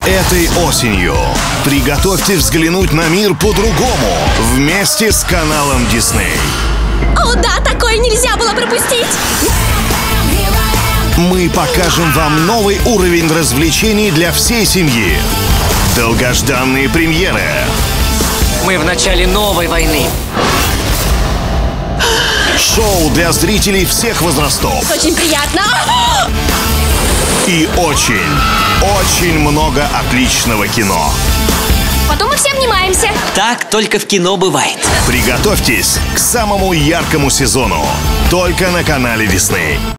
Этой осенью приготовьте взглянуть на мир по-другому вместе с каналом Disney. О, да, такое нельзя было пропустить! Мы покажем вам новый уровень развлечений для всей семьи. Долгожданные премьеры. Мы в начале новой войны. Шоу для зрителей всех возрастов. Очень приятно! И очень много отличного кино. Потом мы все обнимаемся. Так только в кино бывает. Приготовьтесь к самому яркому сезону. Только на канале Disney.